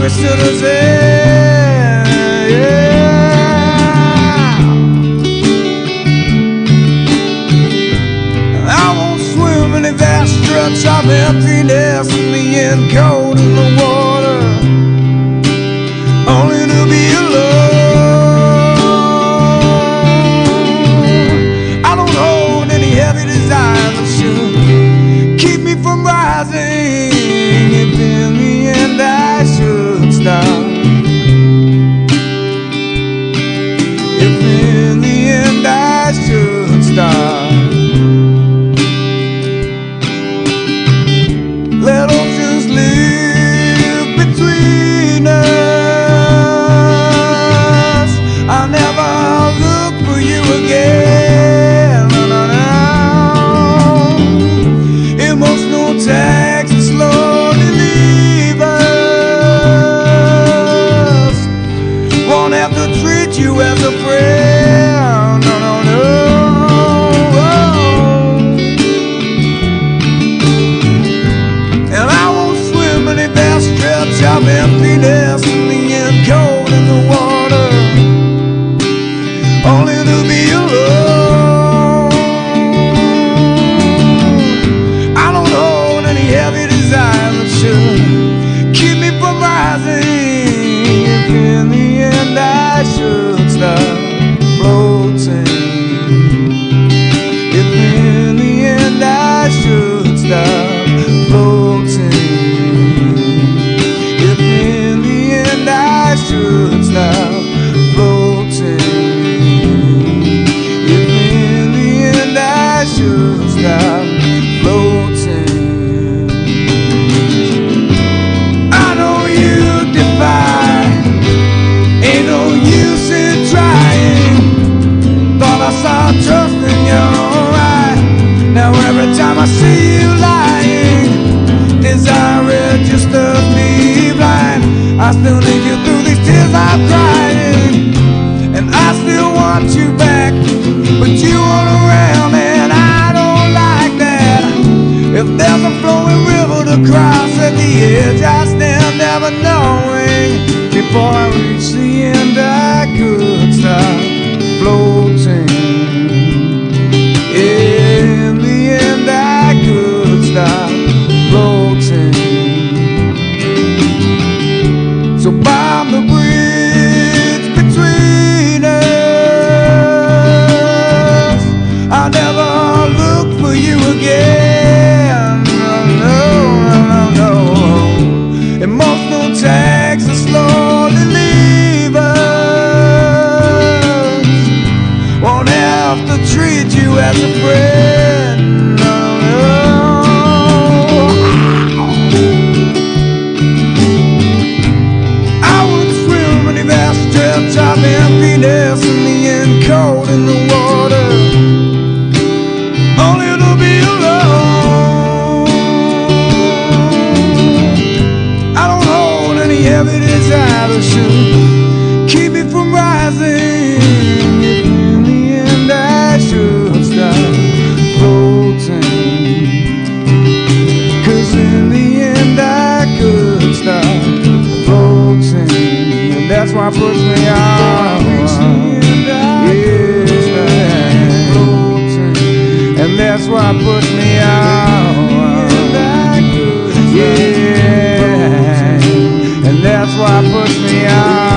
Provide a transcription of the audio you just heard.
promise to the end. Yeah. I won't swim in the vast stretch of emptiness in the end, cold in the water, only to be alone. I don't hold any heavy desire that should keep me from rising. If in the end I should stop, if in the end I should stop, let oceans live between us. I'll never look for you again. No, no, no. Emotional tags that slowly leave us. Won't have to treat you as a friend. No, no, no. And I won't swim in a vast stretch of emptiness in the end, cold in the water, only to be alone. I don't hold any heavy desire that should keep me from rising. If in the end I should stop floating, if in the end I should stop floating, if in the end I should stop floating, if in the end I should stop floating. I know you defy, ain't no use in trying. Thought I saw trust in your eye. Now every time I see you lying, desire registers me blind. I still need you through these tears I'm crying, and I still want you back, but you aren't around, and I don't like that. If there's a flowing river to cross at the edge, I stand never knowing. Before I reach the end, I could stop floating. In the end, I could stop floating. So bomb the bridge between us. I'll never look for you again. No, no, no, no, no. Emotional tags that slowly leave us. Won't have to treat you as a friend. No, no. I would swim in the vast stretch of emptiness in the end, cold in the water, only to be alone. I don't hold any heavy desire that should keep me from rising. If in the end I should stop floating, 'cause in the end I could stop floating, and that's why it puts me out. Yeah, and that's why it puts me out. Yeah, and that's why it puts me out.